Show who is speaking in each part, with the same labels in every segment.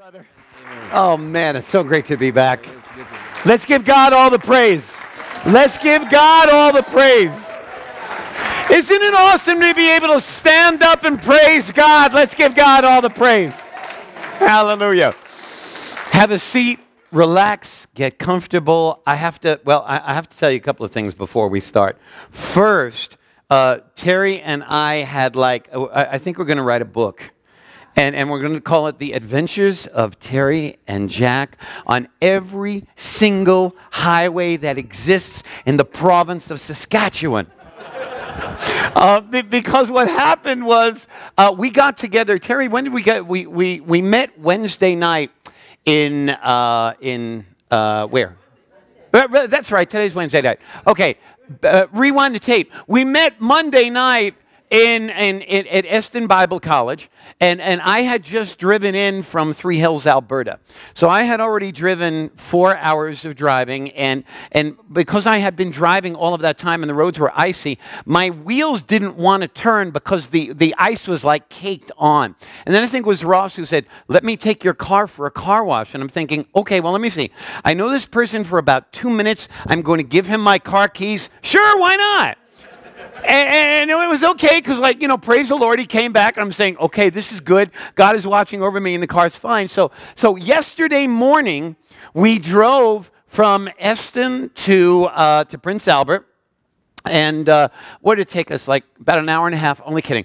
Speaker 1: brother. Oh, man, it's so great to be back. Let's give God all the praise. Let's give God all the praise. Isn't it awesome to be able to stand up and praise God? Let's give God all the praise. Hallelujah. Have a seat, relax, get comfortable. I have to tell you a couple of things before we start. First, Terry and I had I think we're going to write a book. And we're going to call it The Adventures of Terry and Jack on every single highway that exists in the province of Saskatchewan. Because what happened was we got together. Terry, when did we get? We met Wednesday night in where? That's right. Today's Wednesday night. Okay, rewind the tape. We met Monday night at Eston Bible College, and I had just driven in from Three Hills, Alberta. So I had already driven 4 hours of driving, and because I had been driving all of that time and the roads were icy, my wheels didn't want to turn because the ice was like caked on. And then I think it was Ross who said, "Let me take your car for a car wash." And I'm thinking, okay, well, let me see. I know this person for about 2 minutes. I'm going to give him my car keys. Sure, why not? And it was okay because, praise the Lord, he came back. And I'm saying, okay, this is good. God is watching over me and the car's fine. So yesterday morning, we drove from Eston to Prince Albert. And what did it take us? About an hour and a half. Only kidding.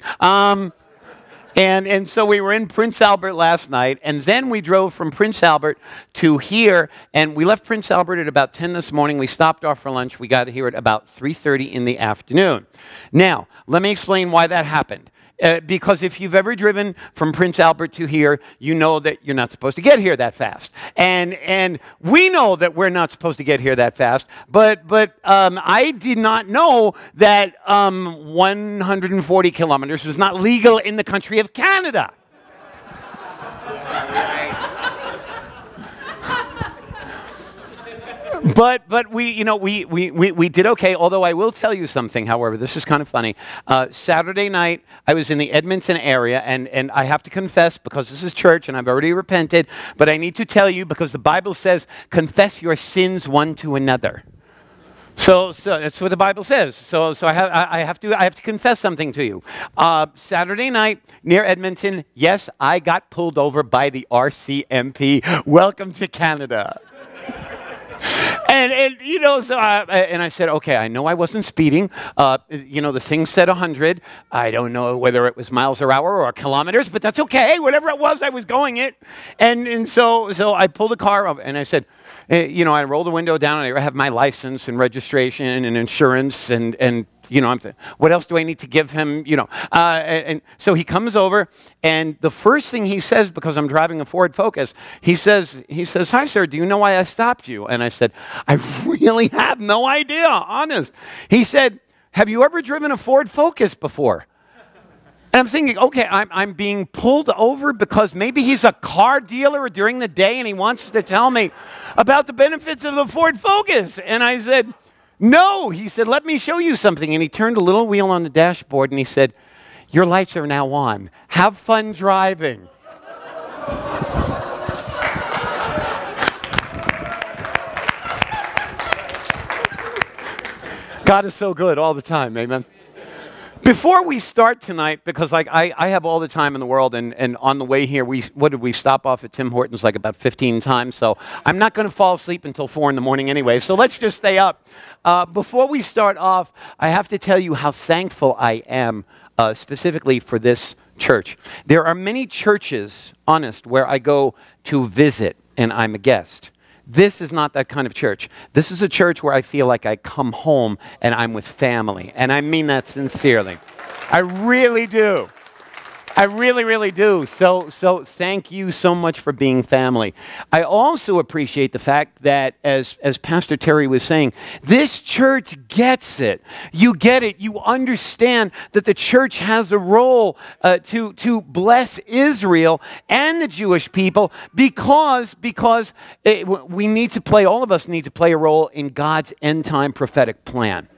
Speaker 1: And so we were in Prince Albert last night, and then we drove from Prince Albert to here, and we left Prince Albert at about 10 this morning. We stopped off for lunch. We got here at about 3:30 in the afternoon. Now, let me explain why that happened. Because if you've ever driven from Prince Albert to here, you know that you're not supposed to get here that fast. And we know that we're not supposed to get here that fast, but I did not know that 140 kilometers was not legal in the country of Canada. But we did okay, although I will tell you something, however, this is kind of funny. Saturday night, I was in the Edmonton area, and I have to confess, because this is church, and I've already repented, but I need to tell you, because the Bible says, confess your sins one to another. So that's what the Bible says. So I have to confess something to you. Saturday night near Edmonton, yes, I got pulled over by the RCMP. Welcome to Canada. And I said, okay, I know I wasn't speeding. The thing said 100. I don't know whether it was miles per hour or kilometers, but that's okay. Whatever it was, I was going it. And so I pulled the car up, and I said, I rolled the window down, and I have my license and registration and insurance and what else do I need to give him? And so he comes over, and the first thing he says, because I'm driving a Ford Focus, he says, "Hi, sir, do you know why I stopped you?" And I said, "I really have no idea, honest." He said, "Have you ever driven a Ford Focus before?" And I'm thinking, okay, I'm being pulled over because maybe he's a car dealer during the day, and he wants to tell me about the benefits of the Ford Focus. And I said, "No." He said, "Let me show you something." And he turned a little wheel on the dashboard, and he said, "Your lights are now on. Have fun driving." God is so good all the time, amen. Before we start tonight, because I have all the time in the world, and on the way here, we stop off at Tim Hortons about 15 times, so I'm not going to fall asleep until 4 in the morning anyway, so let's just stay up. Before we start off, I have to tell you how thankful I am specifically for this church. There are many churches, honest, where I go to visit, and I'm a guest. This is not that kind of church. This is a church where I feel like I come home and I'm with family. And I mean that sincerely. I really do. I really, really do. So thank you so much for being family. I also appreciate the fact that, as Pastor Terry was saying, this church gets it. You get it. You understand that the church has a role to bless Israel and the Jewish people because we need to play, all of us need to play a role in God's end-time prophetic plan.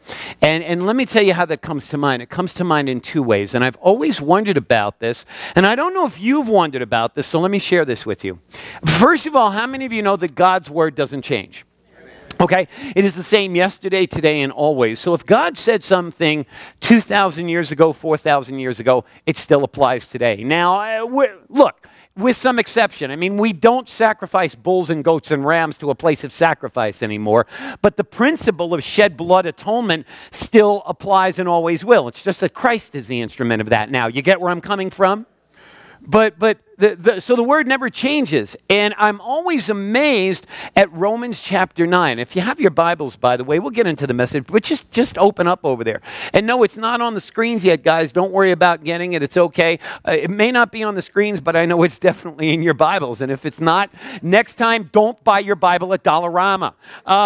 Speaker 1: And let me tell you how that comes to mind. It comes to mind in two ways. And I've always wondered about this. And I don't know if you've wondered about this, so let me share this with you. First of all, how many of you know that God's word doesn't change? Okay? It is the same yesterday, today, and always. So if God said something 2,000 years ago, 4,000 years ago, it still applies today. Now, look, with some exception. I mean, we don't sacrifice bulls and goats and rams to a place of sacrifice anymore, but the principle of shed blood atonement still applies and always will. It's just that Christ is the instrument of that now. You get where I'm coming from? So the word never changes. And I'm always amazed at Romans chapter 9. If you have your Bibles, by the way, we'll get into the message, but just open up over there. And no, it's not on the screens yet, guys. Don't worry about getting it. It's okay. It may not be on the screens, but I know it's definitely in your Bibles. And if it's not, next time, don't buy your Bible at Dollarama.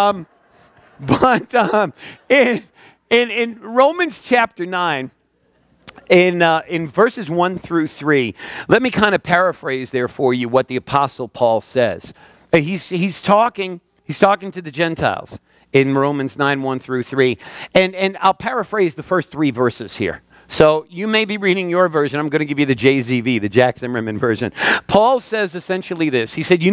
Speaker 1: In Romans chapter 9, in verses 1 through 3, let me kind of paraphrase there for you what the Apostle Paul says. He's talking to the Gentiles in Romans 9, 1 through 3. And I'll paraphrase the first 3 verses here. So you may be reading your version. I'm going to give you the JZV, the Jack Zimmerman version. Paul says essentially this. He said,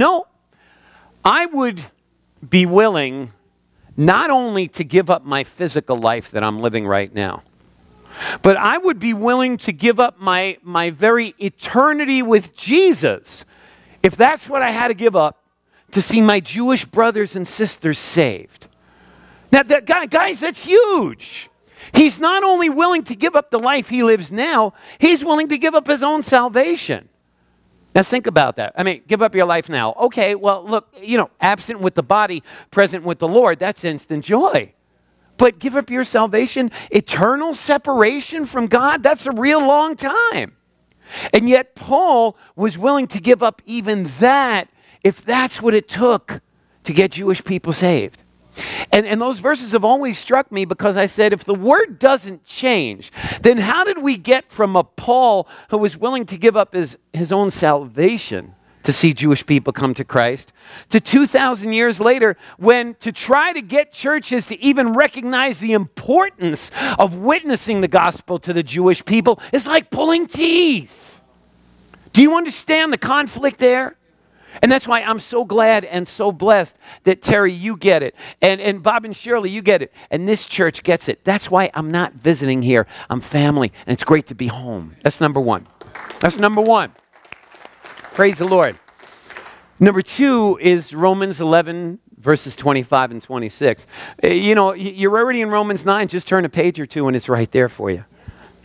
Speaker 1: I would be willing not only to give up my physical life that I'm living right now, but I would be willing to give up my very eternity with Jesus, if that's what I had to give up, to see my Jewish brothers and sisters saved. Now, guys, that's huge. He's not only willing to give up the life he lives now, he's willing to give up his own salvation. Now, think about that. I mean, give up your life now. Okay, well, look, absent with the body, present with the Lord, that's instant joy. But give up your salvation, eternal separation from God, that's a real long time. And yet Paul was willing to give up even that if that's what it took to get Jewish people saved. And those verses have always struck me because I said, if the word doesn't change, then how did we get from a Paul who was willing to give up his own salvation to see Jewish people come to Christ, to 2,000 years later, when to try to get churches to even recognize the importance of witnessing the gospel to the Jewish people is like pulling teeth. Do you understand the conflict there? And that's why I'm so glad and so blessed that, Terry, you get it. And Bob and Shirley, you get it. And this church gets it. That's why I'm not visiting here. I'm family, and it's great to be home. That's number one. That's number one. Praise the Lord. Number 2 is Romans 11, verses 25 and 26. You're already in Romans 9. Just turn a page or two, and it's right there for you.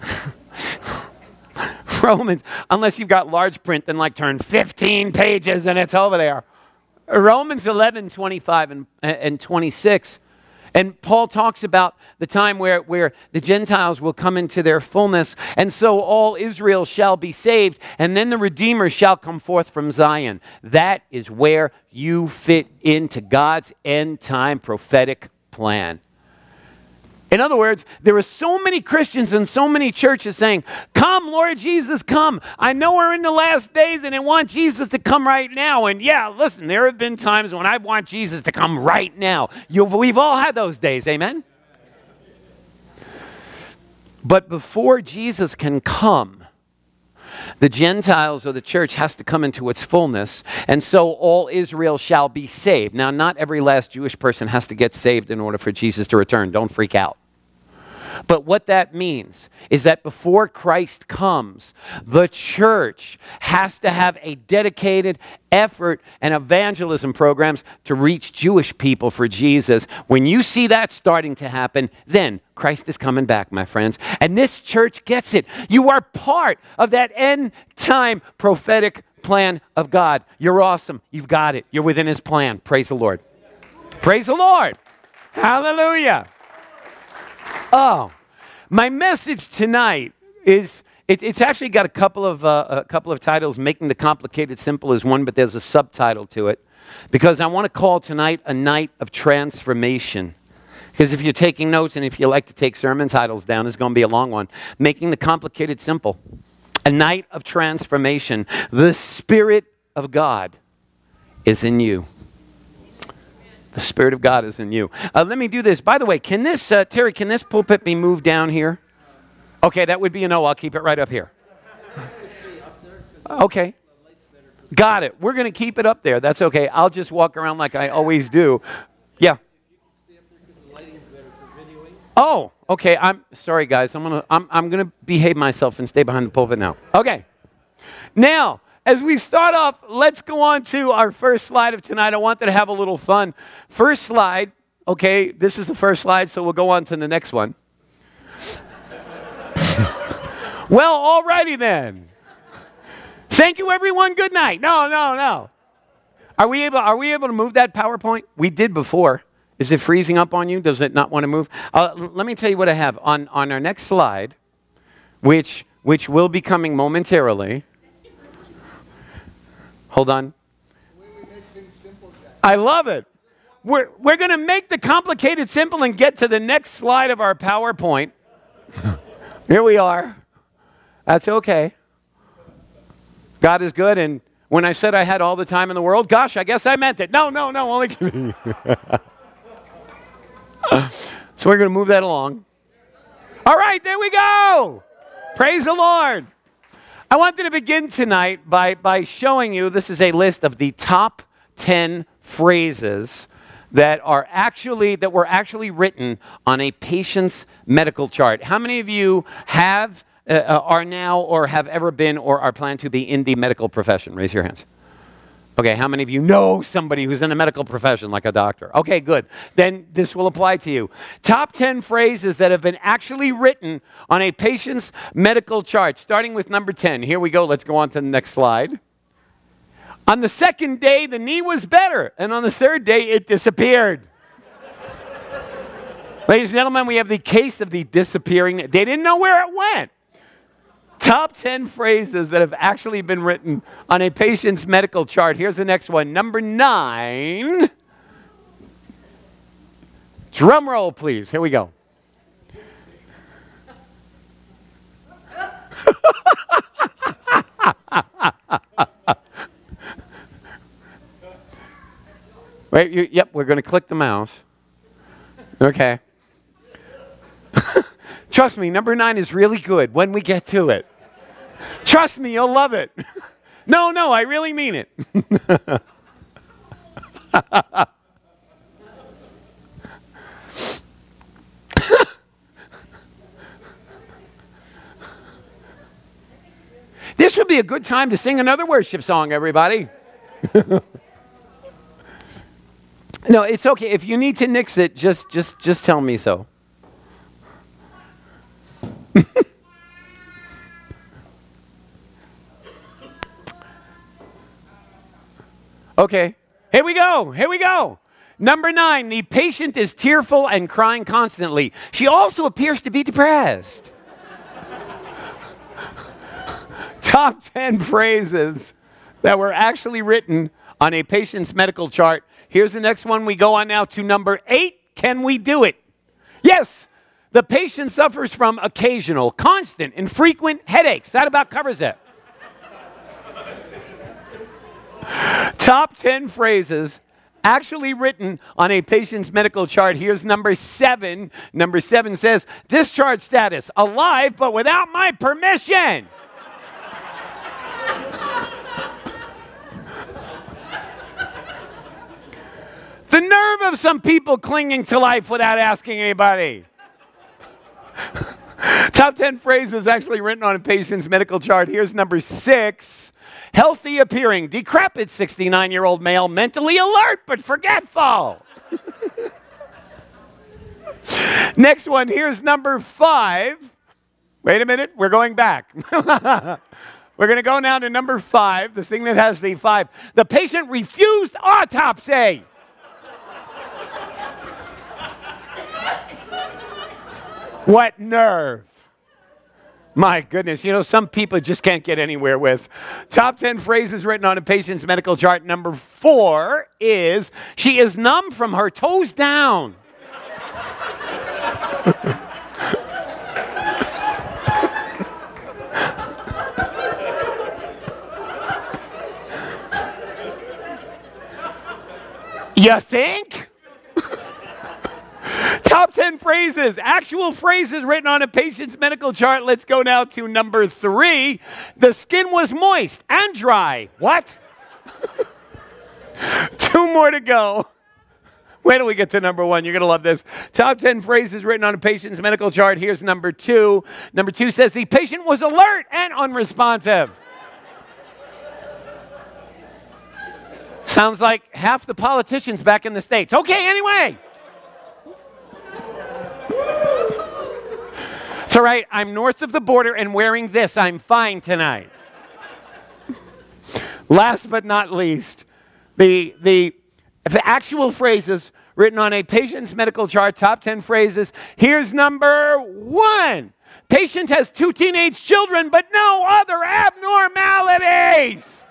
Speaker 1: Romans, unless you've got large print, then turn 15 pages, and it's over there. Romans 11, 25 and 26. And Paul talks about the time where the Gentiles will come into their fullness, and so all Israel shall be saved, and then the Redeemer shall come forth from Zion. That is where you fit into God's end-time prophetic plan. In other words, there are so many Christians and so many churches saying, come, Lord Jesus, come. I know we're in the last days and I want Jesus to come right now. And yeah, listen, there have been times when I want Jesus to come right now. We've all had those days, amen? But before Jesus can come, the Gentiles or the church has to come into its fullness, and so all Israel shall be saved. Now, not every last Jewish person has to get saved in order for Jesus to return. Don't freak out. But what that means is that before Christ comes, the church has to have a dedicated effort and evangelism programs to reach Jewish people for Jesus. When you see that starting to happen, then Christ is coming back, my friends. And this church gets it. You are part of that end-time prophetic plan of God. You're awesome. You've got it. You're within his plan. Praise the Lord. Praise the Lord. Hallelujah. Oh, my message tonight is, it's actually got a couple of titles. Making the Complicated Simple is one, but there's a subtitle to it. Because I want to call tonight a night of transformation. Because if you're taking notes and if you like to take sermon titles down, it's going to be a long one. Making the Complicated Simple. A night of transformation. The Spirit of God is in you. The Spirit of God is in you. Let me do this. By the way, can this, Terry, can this pulpit be moved down here? Okay, that would be a no. I'll keep it right up here. Okay. Got it. We're going to keep it up there. That's okay. I'll just walk around like I always do. Yeah. Oh, okay. I'm sorry, guys. I'm gonna behave myself and stay behind the pulpit now. Okay. Now, as we start off, let's go on to our first slide of tonight. I wanted to have a little fun. First slide. Okay, this is the first slide, so we'll go on to the next one. Well, alrighty then. Thank you, everyone. Good night. No. Are we able to move that PowerPoint? We did before. Is it freezing up on you? Does it not want to move? Let me tell you what I have. On our next slide, which will be coming momentarily. Hold on. I love it. We're going to make the complicated simple and get to the next slide of our PowerPoint. Here we are. That's okay. God is good, and when I said I had all the time in the world, gosh, I guess I meant it. No, only kidding. So we're going to move that along. All right, there we go. Praise the Lord. I wanted to begin tonight by showing you, this is a list of the top 10 phrases that were actually written on a patient's medical chart. How many of you are now or have ever been or are planned to be in the medical profession? Raise your hands. Okay, how many of you know somebody who's in the medical profession, like a doctor? Okay, good. Then this will apply to you. Top 10 phrases that have been actually written on a patient's medical chart, starting with number 10. Here we go. Let's go on to the next slide. On the second day, the knee was better, and on the third day, it disappeared. Ladies and gentlemen, we have the case of the disappearing. They didn't know where it went. Top 10 phrases that have actually been written on a patient's medical chart. Here's the next one. Number 9. Drum roll, please. Here we go. Wait, yep, we're going to click the mouse. Okay. Trust me, number 9 is really good when we get to it. Trust me, you'll love it. No, I really mean it. This would be a good time to sing another worship song, everybody. No, it's okay. If you need to nix it, just tell me so. Okay, here we go. Number 9, the patient is tearful and crying constantly. She also appears to be depressed. Top 10 phrases that were actually written on a patient's medical chart. Here's the next one. We go on now to number 8. Can we do it? Yes. The patient suffers from occasional, constant, and frequent headaches. That about covers it. Top 10 phrases actually written on a patient's medical chart. Here's number 7. Number 7 says, discharge status, alive but without my permission. The nerve of some people clinging to life without asking anybody. Top 10 phrases actually written on a patient's medical chart. Here's number 6. Healthy appearing, decrepit 69-year-old male, mentally alert but forgetful. Next one, here's number 5. Wait a minute, we're going back. We're going to go now to number 5, the thing that has the 5. The patient refused autopsy. What nerve. My goodness, you know, some people just can't get anywhere with. Top 10 phrases written on a patient's medical chart. Number 4 is, she is numb from her toes down. You think? Top 10 phrases, actual phrases written on a patient's medical chart. Let's go now to number 3. The skin was moist and dry. What? 2 more to go. Wait till we get to number 1. You're going to love this. Top 10 phrases written on a patient's medical chart. Here's number 2. Number 2 says the patient was alert and unresponsive. Sounds like half the politicians back in the States. Okay, anyway. It's all right. I'm north of the border and wearing this. I'm fine tonight. Last but not least, the actual phrases written on a patient's medical chart, top 10 phrases. Here's number 1. Patient has 2 teenage children, but no other abnormalities.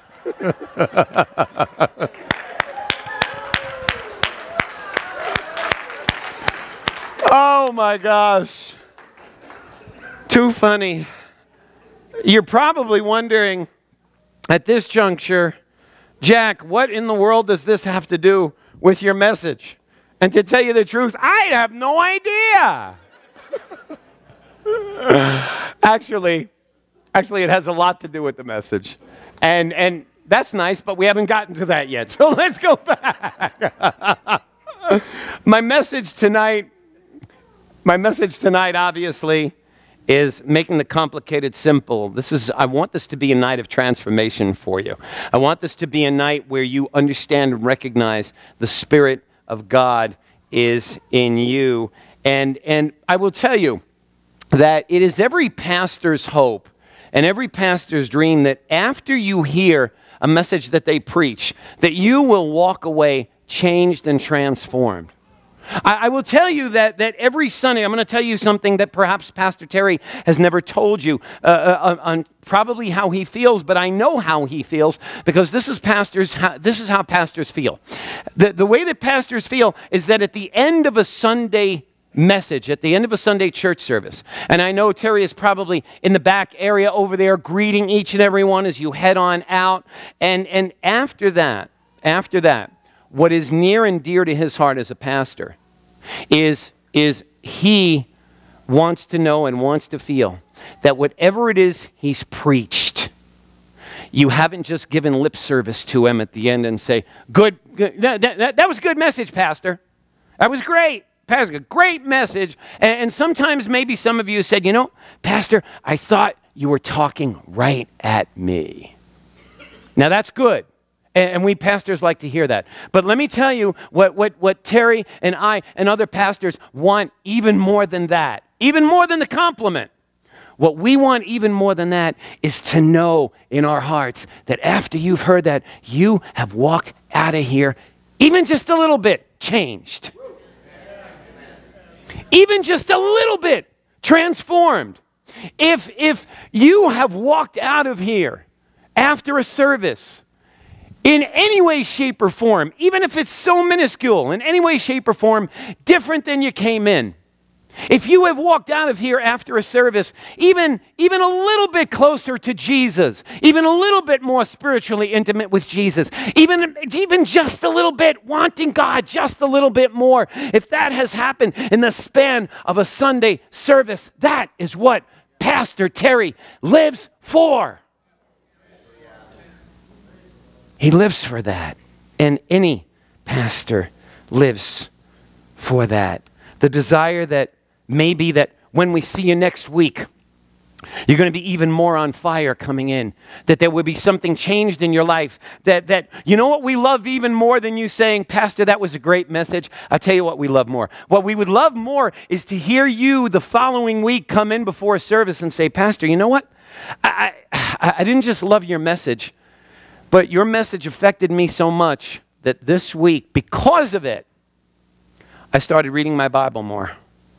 Speaker 1: Oh my gosh. Too funny. You're probably wondering at this juncture, Jack, what in the world does this have to do with your message? And to tell you the truth, I have no idea. Actually, it has a lot to do with the message. And that's nice, but we haven't gotten to that yet. So let's go back. My message tonight, obviously, is making the complicated simple. I want this to be a night of transformation for you. I want this to be a night where you understand and recognize the Spirit of God is in you. And I will tell you that it is every pastor's hope and every pastor's dream that after you hear a message that they preach, that you will walk away changed and transformed. I will tell you that every Sunday, I'm going to tell you something that perhaps Pastor Terry has never told you on probably how he feels, but I know how he feels because this is how pastors feel. The way that pastors feel is that at the end of a Sunday message, at the end of a Sunday church service, and I know Terry is probably in the back area over there greeting each and every one as you head on out, and after that, what is near and dear to his heart as a pastor is he wants to know and wants to feel that whatever it is he's preached, you haven't just given lip service to him at the end and say, good, that was a good message, Pastor. That was great. Pastor, great message. And sometimes maybe some of you said, you know, Pastor, I thought you were talking right at me. Now that's good. And we pastors like to hear that. But let me tell you what Terry and I and other pastors want even more than that. Even more than the compliment. What we want even more than that is to know in our hearts that after you've heard that, you have walked out of here even just a little bit changed. Even just a little bit transformed. If you have walked out of here after a service in any way, shape, or form, even if it's so minuscule, in any way, shape, or form, different than you came in. If you have walked out of here after a service, even a little bit closer to Jesus, even a little bit more spiritually intimate with Jesus, even just a little bit wanting God just a little bit more, if that has happened in the span of a Sunday service, that is what Pastor Terry lives for. He lives for that. And any pastor lives for that. The desire that maybe that when we see you next week, you're going to be even more on fire coming in. That there will be something changed in your life. That you know what we love even more than you saying, Pastor, that was a great message. I'll tell you what we love more. What we would love more is to hear you the following week come in before a service and say, Pastor, you know what? I didn't just love your message, but your message affected me so much that this week, because of it, I started reading my Bible more.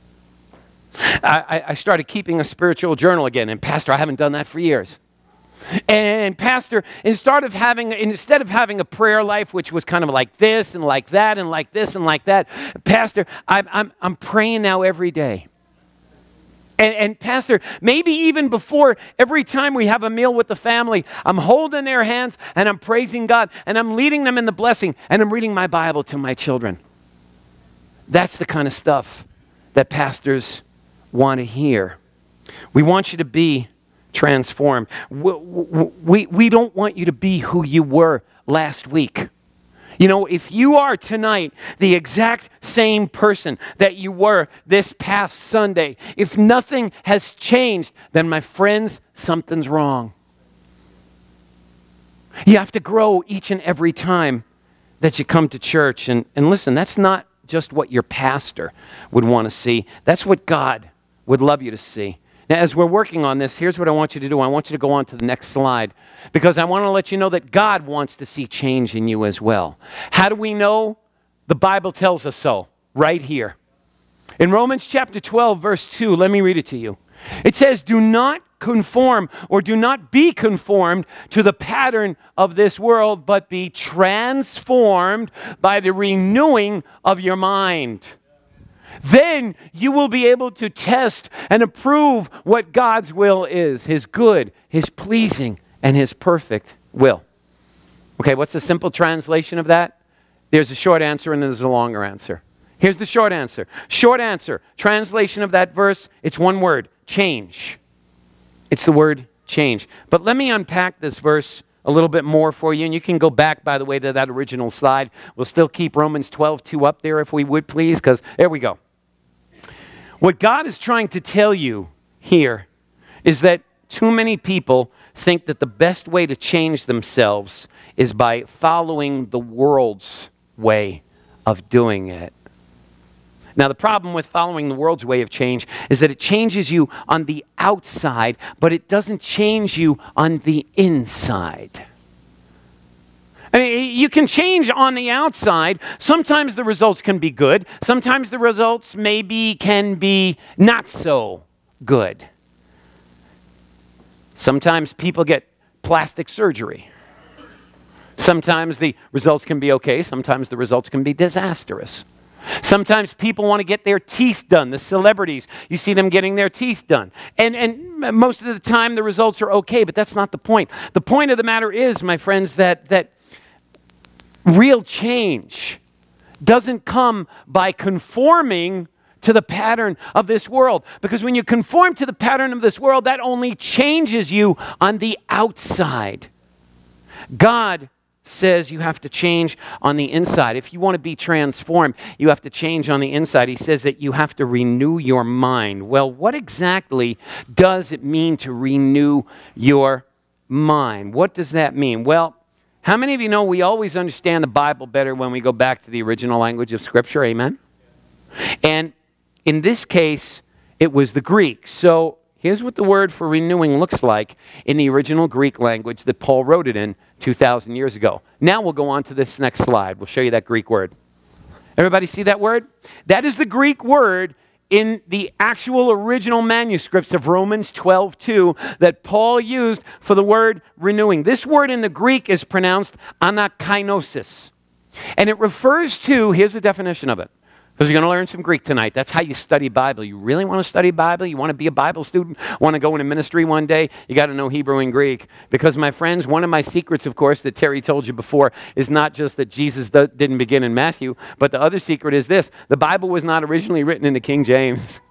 Speaker 1: I started keeping a spiritual journal again. And Pastor, I haven't done that for years. And Pastor, instead of having a prayer life, which was kind of like this and like that and like this and like that, Pastor, I'm praying now every day. And Pastor, maybe even before every time we have a meal with the family, I'm holding their hands and I'm praising God and I'm leading them in the blessing and I'm reading my Bible to my children. That's the kind of stuff that pastors want to hear. We want you to be transformed. We don't want you to be who you were last week. You know, if you are tonight the exact same person that you were this past Sunday, if nothing has changed, then my friends, something's wrong. You have to grow each and every time that you come to church. And listen, that's not just what your pastor would want to see. That's what God would love you to see. Now, as we're working on this, here's what I want you to do. I want you to go on to the next slide because I want to let you know that God wants to see change in you as well. How do we know? The Bible tells us so right here. In Romans chapter 12, verse 2, let me read it to you. It says, do not conform or do not be conformed to the pattern of this world, but be transformed by the renewing of your mind. Then you will be able to test and approve what God's will is, his good, his pleasing, and his perfect will. Okay, what's the simple translation of that? There's a short answer and there's a longer answer. Here's the short answer. Short answer, translation of that verse, it's one word, change. It's the word change. But let me unpack this verse a little bit more for you, and you can go back, by the way, to that original slide. We'll still keep Romans 12:2 up there if we would, please, because there we go. What God is trying to tell you here is that too many people think that the best way to change themselves is by following the world's way of doing it. Now, the problem with following the world's way of change is that it changes you on the outside, but it doesn't change you on the inside. I mean, you can change on the outside. Sometimes the results can be good. Sometimes the results maybe can be not so good. Sometimes people get plastic surgery. Sometimes the results can be okay. Sometimes the results can be disastrous. Sometimes people want to get their teeth done. The celebrities, you see them getting their teeth done. And most of the time the results are okay, but that's not the point. The point of the matter is, my friends, that real change doesn't come by conforming to the pattern of this world. Because when you conform to the pattern of this world, that only changes you on the outside. God says you have to change on the inside. If you want to be transformed, you have to change on the inside. He says that you have to renew your mind. Well, what exactly does it mean to renew your mind? What does that mean? Well, how many of you know we always understand the Bible better when we go back to the original language of Scripture? Amen? And in this case, it was the Greek. So here's what the word for renewing looks like in the original Greek language that Paul wrote it in 2,000 years ago. Now we'll go on to this next slide. We'll show you that Greek word. Everybody see that word? That is the Greek word in the actual original manuscripts of Romans 12:2 that Paul used for the word renewing. This word in the Greek is pronounced anakainosis. And it refers to, here's the definition of it, because you're going to learn some Greek tonight. That's how you study Bible. You really want to study Bible? You want to be a Bible student? Want to go into ministry one day? You got to know Hebrew and Greek. Because, my friends, one of my secrets, of course, that Terry told you before, is not just that Jesus didn't begin in Matthew, but the other secret is this. The Bible was not originally written in the King James.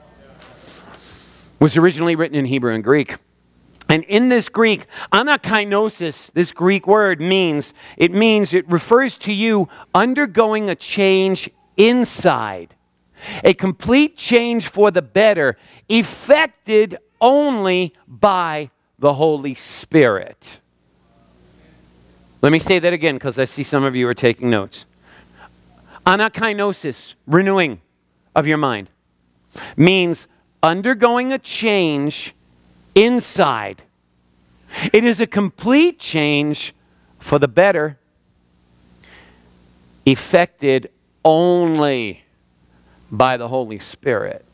Speaker 1: It was originally written in Hebrew and Greek. And in this Greek, anakainosis, this Greek word it refers to you undergoing a change inside, a complete change for the better, effected only by the Holy Spirit. Let me say that again because I see some of you are taking notes. Anakainosis, renewing of your mind, means undergoing a change inside. It is a complete change for the better, effected only by the Holy Spirit.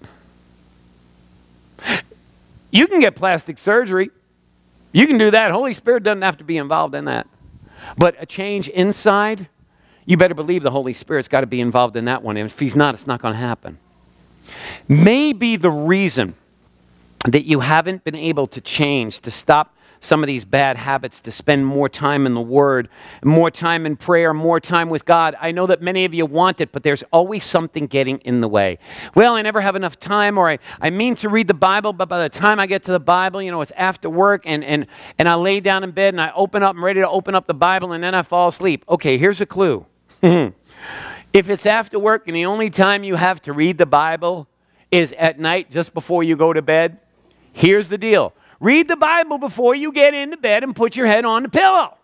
Speaker 1: You can get plastic surgery. You can do that. Holy Spirit doesn't have to be involved in that. But a change inside, you better believe the Holy Spirit's got to be involved in that one. And if he's not, it's not going to happen. Maybe the reason that you haven't been able to change, to stop some of these bad habits to spend more time in the Word, more time in prayer, more time with God. I know that many of you want it, but there's always something getting in the way. Well, I never have enough time, or I mean to read the Bible, but by the time I get to the Bible, you know, it's after work, and I lay down in bed, and I open up, I'm ready to open up the Bible, and then I fall asleep. Okay, here's a clue. If it's after work and the only time you have to read the Bible is at night just before you go to bed, here's the deal. Read the Bible before you get into bed and put your head on the pillow.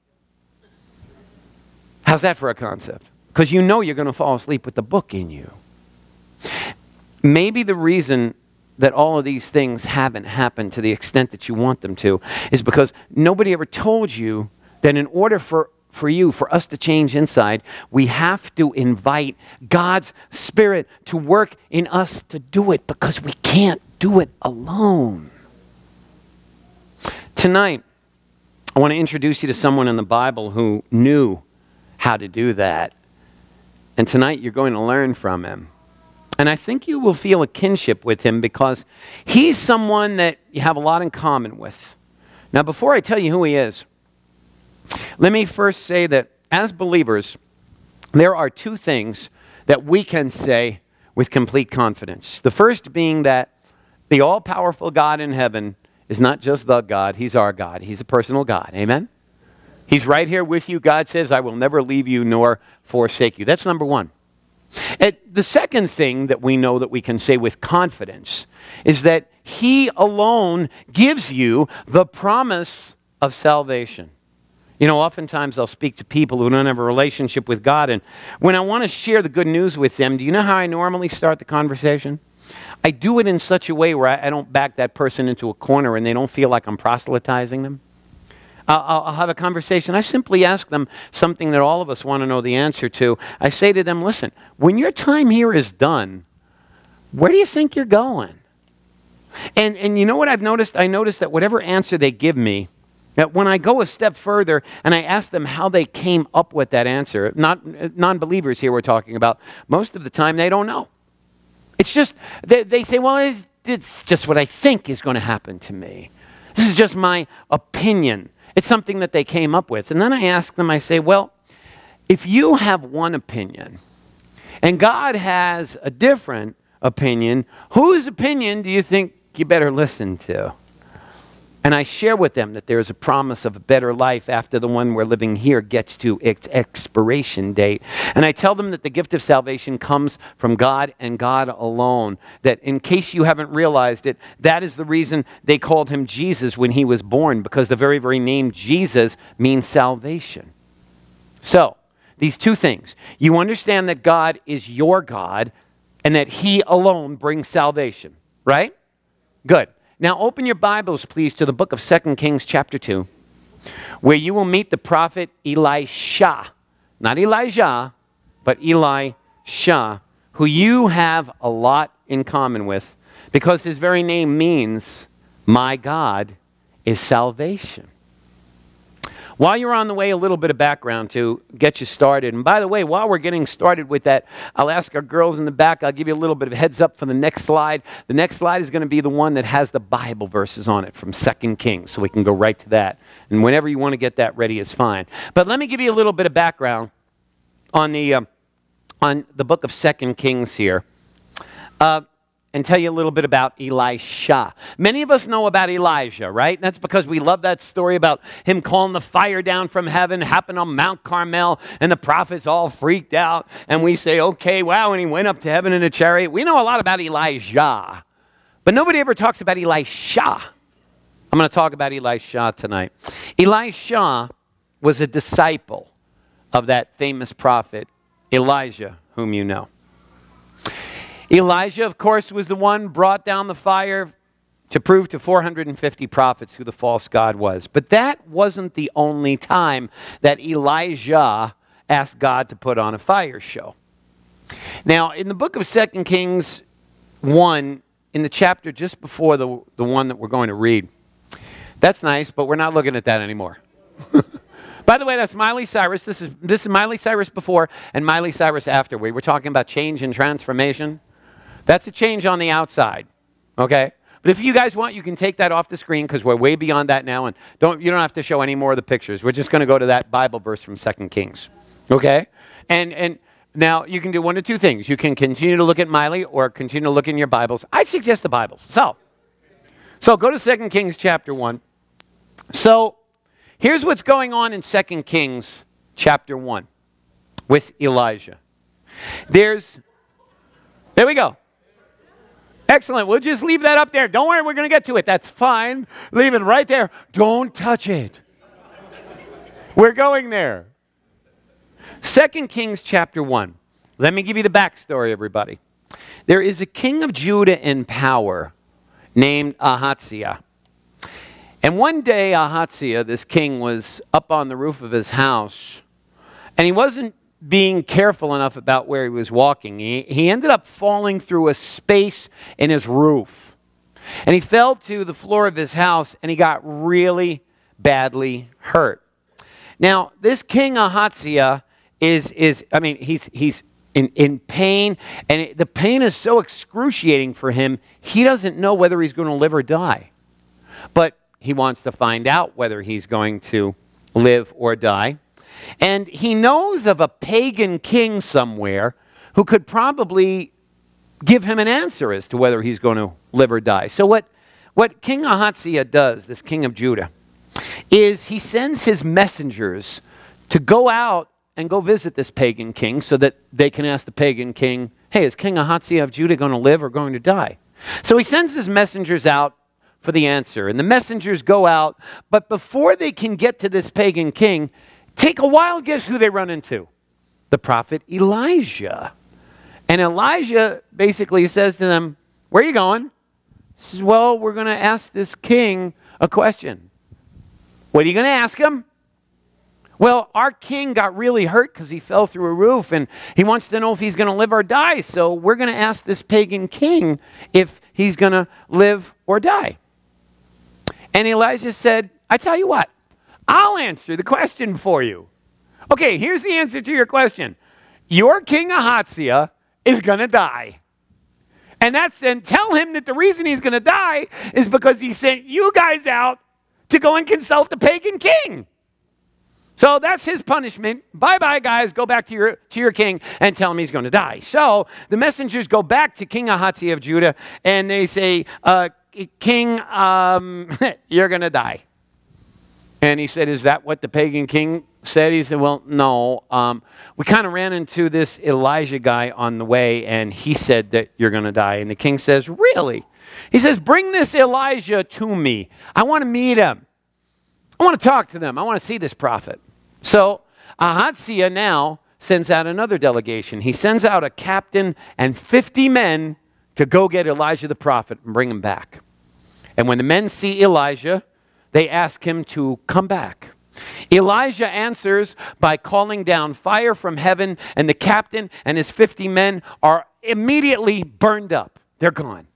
Speaker 1: How's that for a concept? Because you know you're going to fall asleep with the book in you. Maybe the reason that all of these things haven't happened to the extent that you want them to is because nobody ever told you that in order for us to change inside, we have to invite God's Spirit to work in us to do it, because we can't do it alone. Tonight, I want to introduce you to someone in the Bible who knew how to do that. And tonight you're going to learn from him. And I think you will feel a kinship with him because he's someone that you have a lot in common with. Now, before I tell you who he is, let me first say that as believers, there are two things that we can say with complete confidence. The first being that the all-powerful God in heaven is not just the God, he's our God. He's a personal God. Amen? He's right here with you. God says, I will never leave you nor forsake you. That's number one. And the second thing that we know that we can say with confidence is that he alone gives you the promise of salvation. You know, oftentimes I'll speak to people who don't have a relationship with God, and when I want to share the good news with them, do you know how I normally start the conversation? I do it in such a way where I don't back that person into a corner and they don't feel like I'm proselytizing them. I'll have a conversation. I simply ask them something that all of us want to know the answer to. I say to them, listen, when your time here is done, where do you think you're going? And you know what I've noticed? I noticed that whatever answer they give me, that when I go a step further and I ask them how they came up with that answer, not non-believers here we're talking about, most of the time they don't know. It's just, they say, well, it's just what I think is going to happen to me. This is just my opinion. It's something that they came up with. And then I ask them, I say, well, if you have one opinion and God has a different opinion, whose opinion do you think you better listen to? And I share with them that there is a promise of a better life after the one we're living here gets to its expiration date. And I tell them that the gift of salvation comes from God and God alone. That in case you haven't realized it, that is the reason they called him Jesus when he was born, because the very, very name Jesus means salvation. So, these two things. You understand that God is your God and that he alone brings salvation, right? Good. Now open your Bibles, please, to the book of 2 Kings chapter 2, where you will meet the prophet Elisha. Not Elijah, but Elisha, who you have a lot in common with, because his very name means, my God is salvation. While you're on the way, a little bit of background to get you started. And by the way, while we're getting started with that, I'll ask our girls in the back, I'll give you a little bit of heads up for the next slide. The next slide is going to be the one that has the Bible verses on it from 2 Kings, so we can go right to that. And whenever you want to get that ready is fine. But let me give you a little bit of background on the book of 2 Kings here. And tell you a little bit about Elisha. Many of us know about Elijah, right? That's because we love that story about him calling the fire down from heaven, happened on Mount Carmel, and the prophets all freaked out. And we say, okay, wow, and he went up to heaven in a chariot. We know a lot about Elijah, but nobody ever talks about Elisha. I'm going to talk about Elisha tonight. Elisha was a disciple of that famous prophet, Elijah, whom you know. Elijah, of course, was the one brought down the fire to prove to 450 prophets who the false god was. But that wasn't the only time that Elijah asked God to put on a fire show. Now, in the book of 2 Kings 1, in the chapter just before the one that we're going to read, that's nice, but we're not looking at that anymore. By the way, that's Miley Cyrus. This is Miley Cyrus before and Miley Cyrus after. We were talking about change and transformation. That's a change on the outside, okay? But if you guys want, you can take that off the screen because we're way beyond that now. And you don't have to show any more of the pictures. We're just going to go to that Bible verse from 2 Kings. Okay? And now you can do one of two things. You can continue to look at Miley or continue to look in your Bibles. I'd suggest the Bibles. So go to 2 Kings chapter 1. So here's what's going on in 2 Kings chapter 1 with Elijah. There we go. Excellent. We'll just leave that up there. Don't worry, we're going to get to it. That's fine. Leave it right there. Don't touch it. We're going there. 2 Kings chapter 1. Let me give you the backstory, everybody. There is a king of Judah in power named Ahaziah. And one day, Ahaziah, this king, was up on the roof of his house, and he wasn't being careful enough about where he was walking. He ended up falling through a space in his roof. And he fell to the floor of his house, and he got really badly hurt. Now, this king Ahaziah he's in pain, and the pain is so excruciating for him, he doesn't know whether he's going to live or die. But he wants to find out whether he's going to live or die. And he knows of a pagan king somewhere who could probably give him an answer as to whether he's going to live or die. So what King Ahaziah does, this king of Judah, is he sends his messengers to go out and go visit this pagan king so that they can ask the pagan king, hey, is King Ahaziah of Judah going to live or going to die? So he sends his messengers out for the answer. And the messengers go out, but before they can get to this pagan king, take a wild guess who they run into. The prophet Elijah. And Elijah basically says to them, where are you going? He says, well, we're going to ask this king a question. What are you going to ask him? Well, our king got really hurt because he fell through a roof, and he wants to know if he's going to live or die. So we're going to ask this pagan king if he's going to live or die. And Elijah said, I tell you what, I'll answer the question for you. Okay, here's the answer to your question. Your king Ahaziah is going to die. And tell him that the reason he's going to die is because he sent you guys out to go and consult the pagan king. So that's his punishment. Bye-bye, guys. Go back to your king and tell him he's going to die. So the messengers go back to King Ahaziah of Judah, and they say, King, you're going to die. And he said, is that what the pagan king said? He said, well, no. We kind of ran into this Elijah guy on the way, and he said that you're going to die. And the king says, really? He says, bring this Elijah to me. I want to meet him. I want to talk to them. I want to see this prophet. So Ahaziah now sends out another delegation. He sends out a captain and 50 men to go get Elijah the prophet and bring him back. And when the men see Elijah, they ask him to come back. Elijah answers by calling down fire from heaven, and the captain and his 50 men are immediately burned up. They're gone.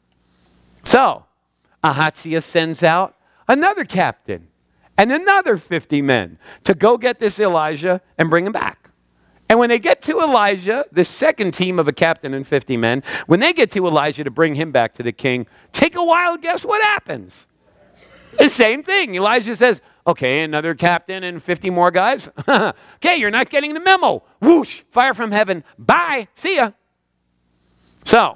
Speaker 1: So Ahaziah sends out another captain and another 50 men to go get this Elijah and bring him back. And when they get to Elijah, the second team of a captain and 50 men, when they get to Elijah to bring him back to the king, take a wild guess what happens. The same thing. Elijah says, okay, another captain and 50 more guys. Okay, you're not getting the memo. Whoosh, fire from heaven. Bye, see ya. So,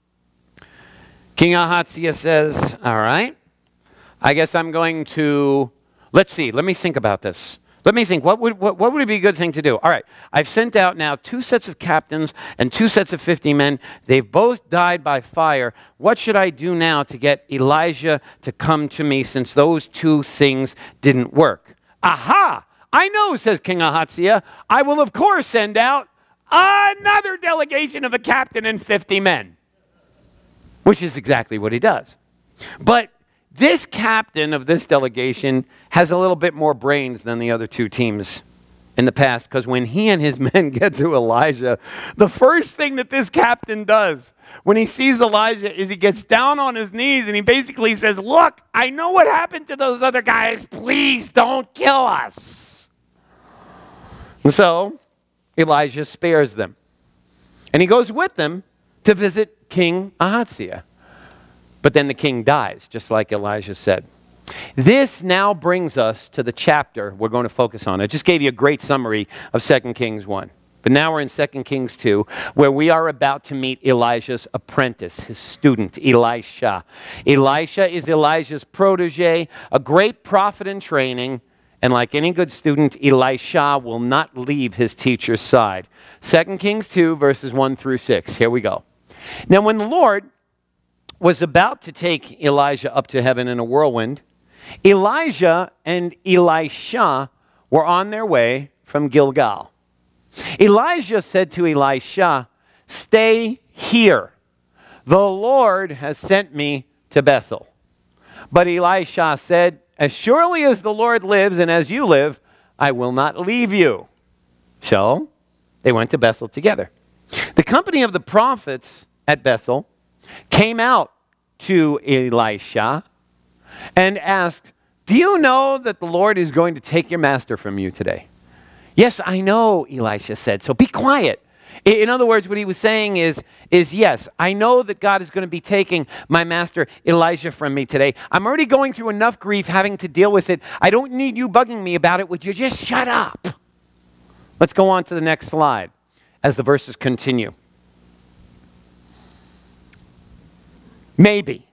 Speaker 1: King Ahaziah says, all right, I guess I'm going to, let's see, let me think about this. Let me think, what would be a good thing to do? All right, I've sent out now 2 sets of captains and 2 sets of 50 men. They've both died by fire. What should I do now to get Elijah to come to me since those 2 things didn't work? Aha! I know, says King Ahaziah. I will, of course, send out another delegation of a captain and 50 men, which is exactly what he does. But this captain of this delegation has a little bit more brains than the other 2 teams in the past, because when he and his men get to Elijah, the first thing that this captain does when he sees Elijah is he gets down on his knees and he basically says, look, I know what happened to those other guys. Please don't kill us. And so Elijah spares them. And he goes with them to visit King Ahaziah. But then the king dies, just like Elijah said. This now brings us to the chapter we're going to focus on. I just gave you a great summary of 2 Kings 1. But now we're in 2 Kings 2, where we are about to meet Elijah's apprentice, his student, Elisha. Elisha is Elijah's protege, a great prophet in training, and like any good student, Elisha will not leave his teacher's side. 2 Kings 2, verses 1 through 6. Here we go. Now, when the Lord was about to take Elijah up to heaven in a whirlwind, Elijah and Elisha were on their way from Gilgal. Elijah said to Elisha, "Stay here. The Lord has sent me to Bethel." But Elisha said, "As surely as the Lord lives and as you live, I will not leave you." So they went to Bethel together. The company of the prophets at Bethel came out to Elisha and asked, "Do you know that the Lord is going to take your master from you today?" "Yes, I know," Elisha said, "so be quiet." In other words, what he was saying is yes, I know that God is going to be taking my master Elijah from me today. I'm already going through enough grief having to deal with it. I don't need you bugging me about it. Would you just shut up? Let's go on to the next slide as the verses continue. Maybe.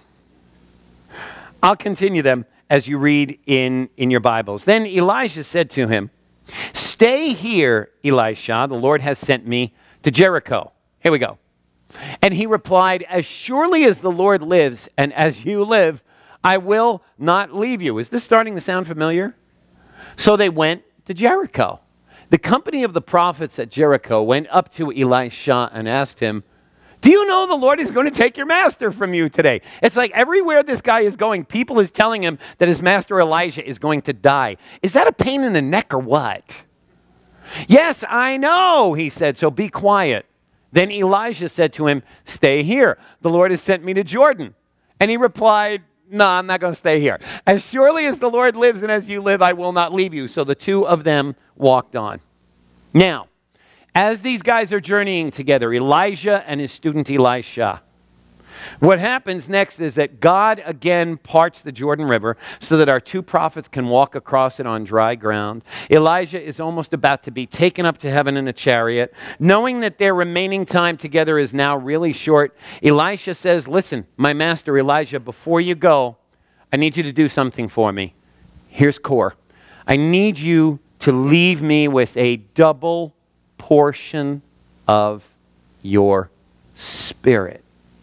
Speaker 1: I'll continue them as you read in your Bibles. Then Elijah said to him, "Stay here, Elisha. The Lord has sent me to Jericho." Here we go. And he replied, "As surely as the Lord lives and as you live, I will not leave you." Is this starting to sound familiar? So they went to Jericho. The company of the prophets at Jericho went up to Elisha and asked him, "Do you know the Lord is going to take your master from you today?" It's like everywhere this guy is going, people is telling him that his master Elijah is going to die. Is that a pain in the neck or what? "Yes, I know," he said, "so be quiet." Then Elijah said to him, "Stay here. The Lord has sent me to Jordan." And he replied, "No, I'm not going to stay here. As surely as the Lord lives and as you live, I will not leave you." So the two of them walked on. Now, as these guys are journeying together, Elijah and his student Elisha, what happens next is that God again parts the Jordan River so that our two prophets can walk across it on dry ground. Elijah is almost about to be taken up to heaven in a chariot. Knowing that their remaining time together is now really short, Elisha says, "Listen, my master Elijah, before you go, I need you to do something for me. Here's core. I need you to leave me with a double portion of your spirit."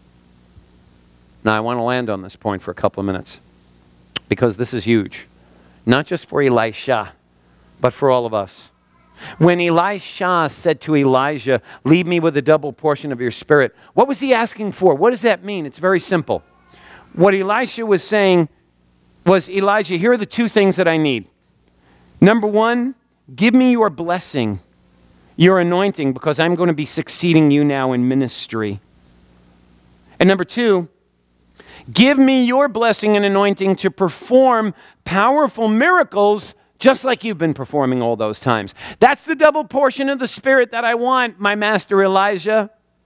Speaker 1: Now, I want to land on this point for a couple of minutes because this is huge, not just for Elisha, but for all of us. When Elisha said to Elijah, "Leave me with a double portion of your spirit," what was he asking for? What does that mean? It's very simple. What Elisha was saying was, "Elijah, here are the two things that I need. Number one, give me your blessing, your anointing, because I'm going to be succeeding you now in ministry. And number two, give me your blessing and anointing to perform powerful miracles just like you've been performing all those times." That's the double portion of the Spirit that I want, my master Elijah.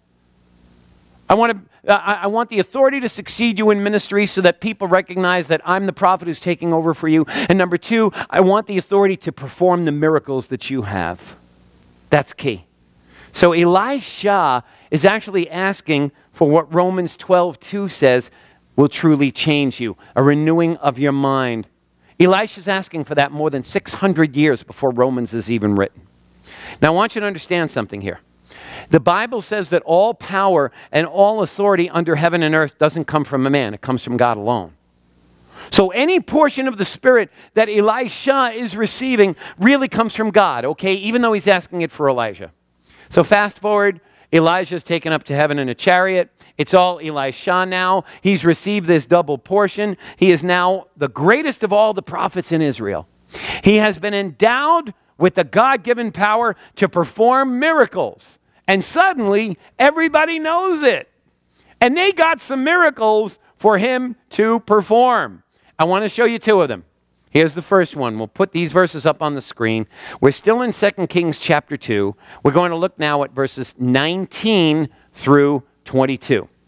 Speaker 1: I want the authority to succeed you in ministry so that people recognize that I'm the prophet who's taking over for you. And number two, I want the authority to perform the miracles that you have. That's key. So Elisha is actually asking for what Romans 12:2 says will truly change you, a renewing of your mind. Elisha's asking for that more than 600 years before Romans is even written. Now, I want you to understand something here. The Bible says that all power and all authority under heaven and earth doesn't come from a man. It comes from God alone. So any portion of the Spirit that Elisha is receiving really comes from God, okay, even though he's asking it for Elijah. So fast forward, Elijah's taken up to heaven in a chariot. It's all Elisha now. He's received this double portion. He is now the greatest of all the prophets in Israel. He has been endowed with the God-given power to perform miracles. And suddenly, everybody knows it. And they got some miracles for him to perform. I want to show you two of them. Here's the first one. We'll put these verses up on the screen. We're still in 2 Kings chapter 2. We're going to look now at verses 19 through 22.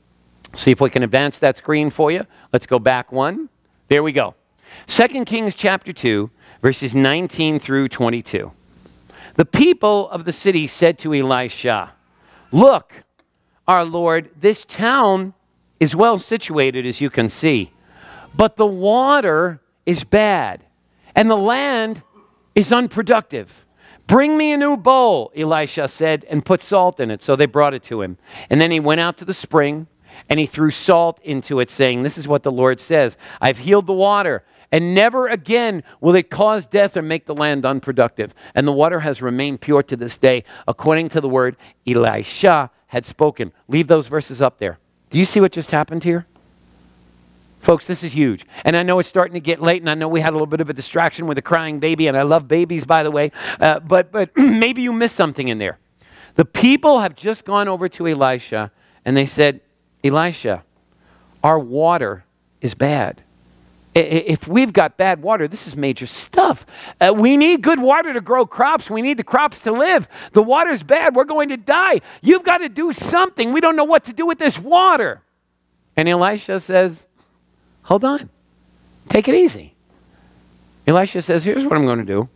Speaker 1: See if we can advance that screen for you. Let's go back one. There we go. 2 Kings chapter 2, verses 19 through 22. The people of the city said to Elisha, "Look, our Lord, this town is well situated, as you can see, but the water is bad, and the land is unproductive. Bring me a new bowl," Elisha said, "and put salt in it." So they brought it to him. And then he went out to the spring, and he threw salt into it, saying, "This is what the Lord says. I've healed the water, and never again will it cause death or make the land unproductive. And the water has remained pure to this day, according to the word Elisha had spoken." Leave those verses up there. Do you see what just happened here? Folks, this is huge. And I know it's starting to get late, and I know we had a little bit of a distraction with a crying baby, and I love babies, by the way, but maybe you missed something in there. The people have just gone over to Elisha, and they said, "Elisha, our water is bad. If we've got bad water, this is major stuff. We need good water to grow crops. We need the crops to live. The water's bad. We're going to die. You've got to do something. We don't know what to do with this water." And Elisha says, "Hold on. Take it easy." Elisha says, "Here's what I'm going to do.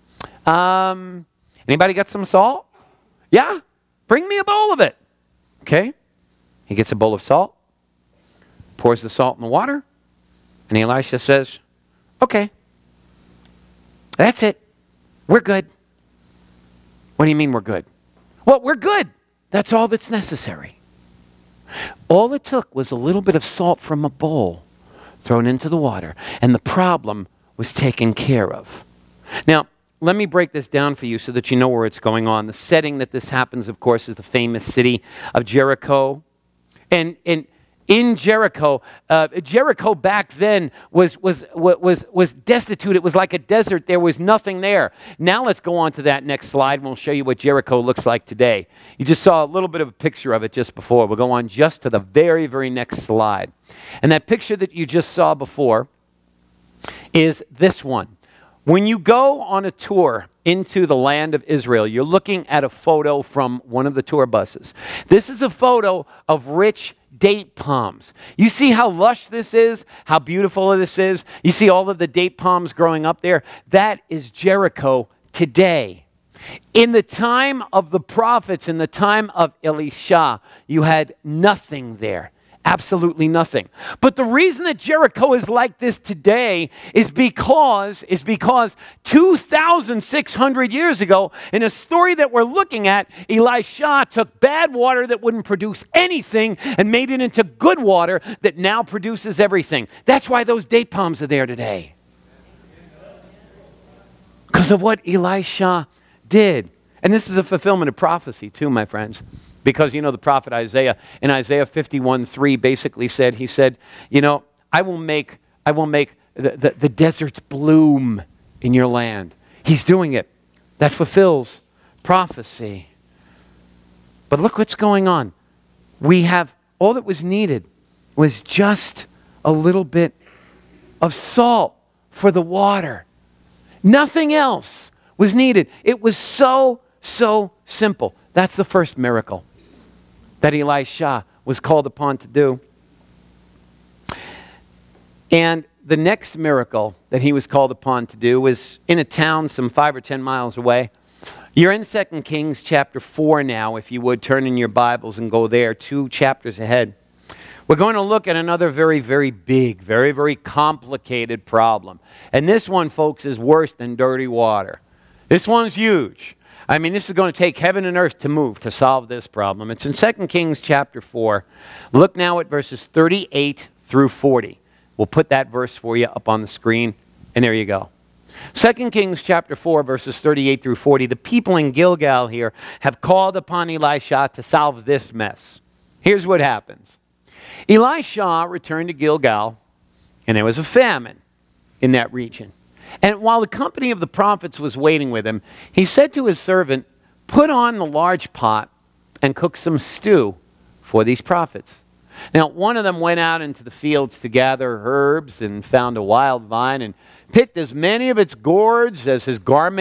Speaker 1: Anybody got some salt? Yeah? Bring me a bowl of it." Okay. He gets a bowl of salt, pours the salt in the water, and Elisha says, "Okay, that's it. We're good." "What do you mean we're good?" "Well, we're good. That's all that's necessary." All it took was a little bit of salt from a bowl thrown into the water, and the problem was taken care of. Now, let me break this down for you so that you know where it's going on. The setting that this happens, of course, is the famous city of Jericho. And in Jericho, Jericho back then was destitute. It was like a desert. There was nothing there. Now let's go on to that next slide, and we'll show you what Jericho looks like today. You just saw a little bit of a picture of it just before. We'll go on just to the very, very next slide. And that picture that you just saw before is this one. When you go on a tour into the land of Israel, you're looking at a photo from one of the tour buses. This is a photo of rich date palms. You see how lush this is, how beautiful this is. You see all of the date palms growing up there. That is Jericho today. In the time of the prophets, in the time of Elisha, you had nothing there. Absolutely nothing. But the reason that Jericho is like this today is because 2,600 years ago, in a story that we're looking at, Elisha took bad water that wouldn't produce anything and made it into good water that now produces everything. That's why those date palms are there today. Because of what Elisha did. And this is a fulfillment of prophecy too, my friends. Because, you know, the prophet Isaiah, in Isaiah 51:3 basically said, he said, you know, I will make the deserts bloom in your land. He's doing it. That fulfills prophecy. But look what's going on. We have, all that was needed was just a little bit of salt for the water. Nothing else was needed. It was so simple. That's the first miracle that Elisha was called upon to do. And the next miracle that he was called upon to do was in a town some 5 or 10 miles away. You're in 2 Kings chapter 4 now, if you would turn in your Bibles and go there 2 chapters ahead. We're going to look at another very, very big, very, very complicated problem. And this one, folks, is worse than dirty water. This one's huge. I mean, this is going to take heaven and earth to move to solve this problem. It's in 2 Kings chapter 4. Look now at verses 38 through 40. We'll put that verse for you up on the screen, and there you go. 2 Kings chapter 4, verses 38 through 40. The people in Gilgal here have called upon Elisha to solve this mess. Here's what happens. Elisha returned to Gilgal, and there was a famine in that region. And while the company of the prophets was waiting with him, he said to his servant, "Put on the large pot and cook some stew for these prophets." Now, one of them went out into the fields to gather herbs and found a wild vine and picked as many of its gourds as his garment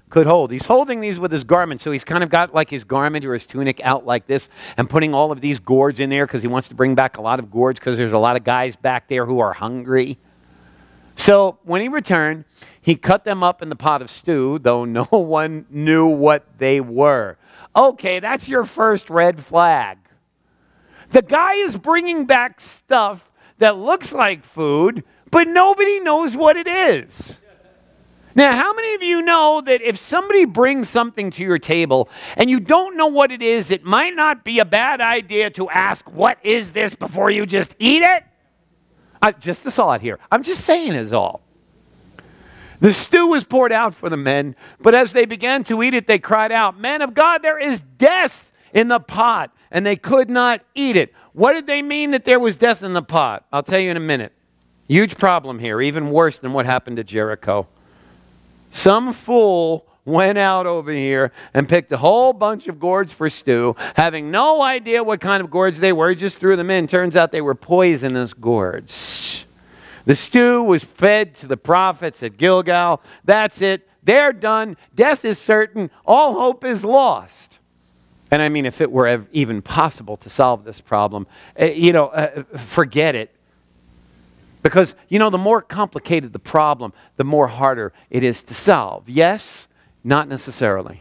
Speaker 1: could hold. He's holding these with his garment, so he's kind of got like his garment or his tunic out like this and putting all of these gourds in there because he wants to bring back a lot of gourds because there's a lot of guys back there who are hungry. So when he returned, he cut them up in the pot of stew, though no one knew what they were. Okay, that's your first red flag. The guy is bringing back stuff that looks like food, but nobody knows what it is. Now, how many of you know that if somebody brings something to your table and you don't know what it is, it might not be a bad idea to ask, what is this, before you just eat it? Just a thought here. I'm just saying is all. The stew was poured out for the men, but as they began to eat it, they cried out, "Men of God, there is death in the pot," and they could not eat it. What did they mean that there was death in the pot? I'll tell you in a minute. Huge problem here, even worse than what happened to Jericho. Some fool went out over here and picked a whole bunch of gourds for stew, having no idea what kind of gourds they were, just threw them in. Turns out they were poisonous gourds. The stew was fed to the prophets at Gilgal. That's it. They're done. Death is certain. All hope is lost. And I mean, if it were even possible to solve this problem, forget it. Because, the more complicated the problem, the more harder it is to solve. Yes? Not necessarily.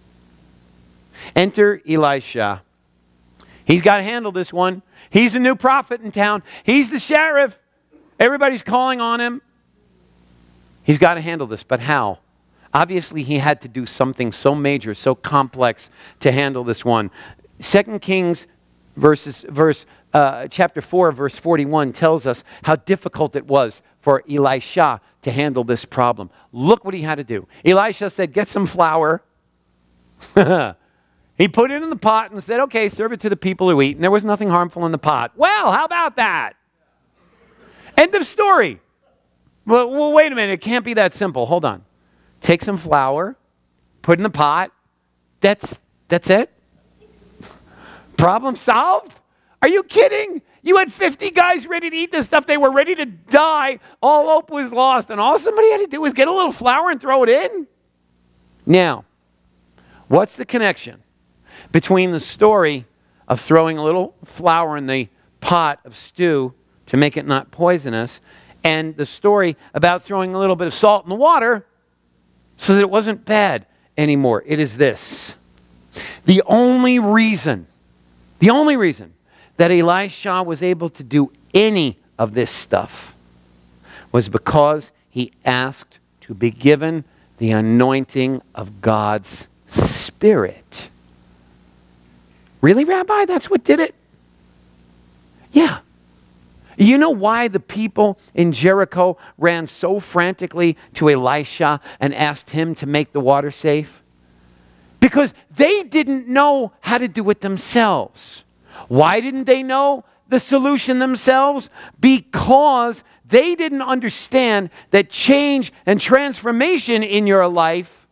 Speaker 1: Enter Elisha. He's got to handle this one. He's a new prophet in town. He's the sheriff. Everybody's calling on him. He's got to handle this, but how? Obviously, he had to do something so major, so complex to handle this one. 2 Kings chapter 4, verse 41 tells us how difficult it was for Elisha to handle this problem. Look what he had to do. Elisha said, "Get some flour." He put it in the pot and said, "Okay, serve it to the people who eat." And there was nothing harmful in the pot. Well, how about that? End of story. Well, wait a minute. It can't be that simple. Hold on. Take some flour, put it in the pot. That's it? Problem solved? Are you kidding? You had 50 guys ready to eat this stuff. They were ready to die. All hope was lost. And all somebody had to do was get a little flour and throw it in? Now, what's the connection between the story of throwing a little flour in the pot of stew to make it not poisonous and the story about throwing a little bit of salt in the water so that it wasn't bad anymore? It is this. The only reason that Elisha was able to do any of this stuff was because he asked to be given the anointing of God's Spirit. Really, Rabbi? That's what did it? Yeah. You know why the people in Jericho ran so frantically to Elisha and asked him to make the water safe? Because they didn't know how to do it themselves. Why didn't they know the solution themselves? Because they didn't understand that change and transformation in your life,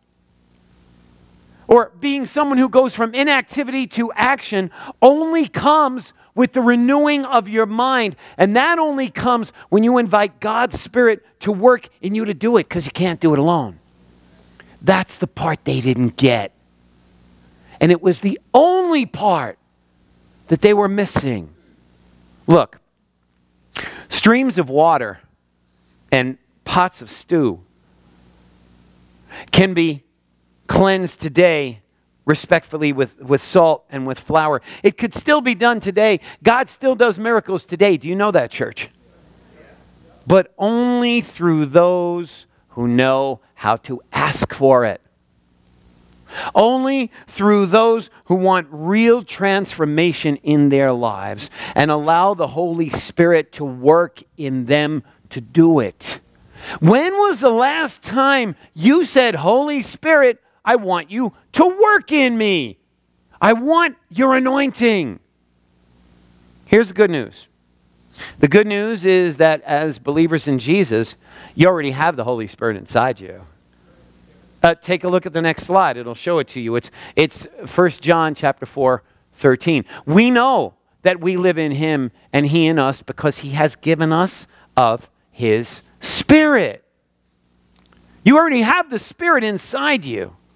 Speaker 1: or being someone who goes from inactivity to action, only comes with the renewing of your mind. And that only comes when you invite God's Spirit to work in you to do it, because you can't do it alone. That's the part they didn't get. And it was the only part that they were missing. Look, streams of water and pots of stew can be cleansed today respectfully with salt and with flour. It could still be done today. God still does miracles today. Do you know that, church? But only through those who know how to ask for it. Only through those who want real transformation in their lives and allow the Holy Spirit to work in them to do it. When was the last time you said, "Holy Spirit, I want you to work in me. I want your anointing"? Here's the good news. The good news is that as believers in Jesus, you already have the Holy Spirit inside you. Take a look at the next slide. It'll show it to you. It's 1 John chapter 4, 13. We know that we live in him and he in us because he has given us of his Spirit. You already have the Spirit inside you.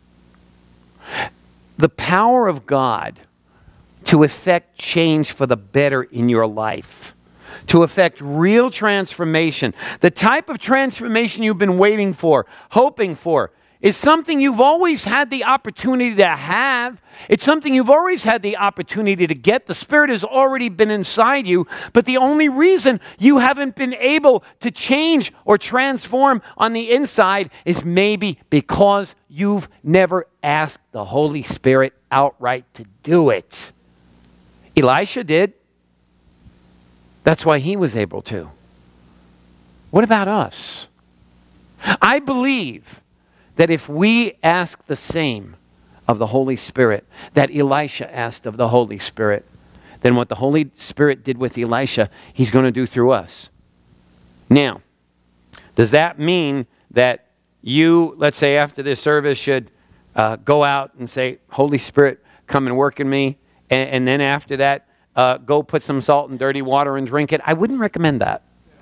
Speaker 1: The power of God to effect change for the better in your life, to effect real transformation. The type of transformation you've been waiting for, hoping for, is something you've always had the opportunity to have. It's something you've always had the opportunity to get. The Spirit has already been inside you, but the only reason you haven't been able to change or transform on the inside is maybe because you've never asked the Holy Spirit outright to do it. Elisha did. That's why he was able to. What about us? I believe that if we ask the same of the Holy Spirit that Elisha asked of the Holy Spirit, then what the Holy Spirit did with Elisha, he's going to do through us. Now, does that mean that you, let's say after this service, should go out and say, Holy Spirit, come and work in me, and then after that, go put some salt in dirty water and drink it? I wouldn't recommend that.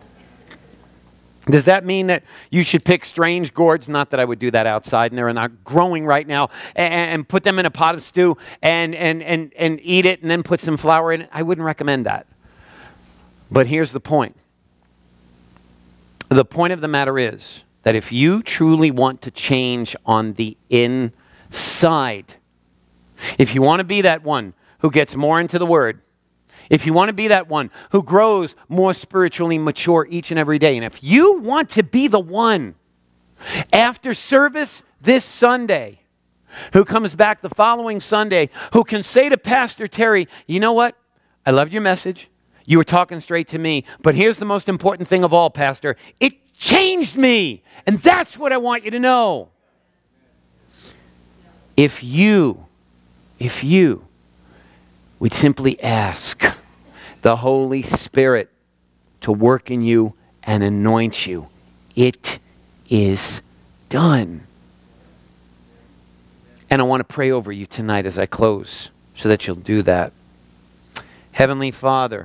Speaker 1: Does that mean that you should pick strange gourds? Not that I would do that outside, and they're not growing right now, and put them in a pot of stew and eat it and then put some flour in it? I wouldn't recommend that. But here's the point. The point of the matter is that if you truly want to change on the inside, if you want to be that one who gets more into the Word, if you want to be that one who grows more spiritually mature each and every day, and if you want to be the one after service this Sunday who comes back the following Sunday who can say to Pastor Terry, you know what? I loved your message. You were talking straight to me. But here's the most important thing of all, Pastor. It changed me. And that's what I want you to know. If you would simply ask the Holy Spirit to work in you and anoint you, it is done. And I want to pray over you tonight as I close so that you'll do that. Heavenly Father,